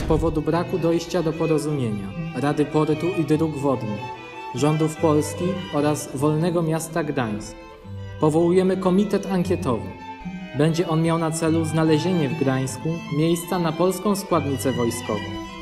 powodu braku dojścia do porozumienia Rady Portu i Dróg Wodnych, rządów Polski oraz Wolnego Miasta Gdańsk powołujemy komitet ankietowy. Będzie on miał na celu znalezienie w Gdańsku miejsca na polską składnicę wojskową.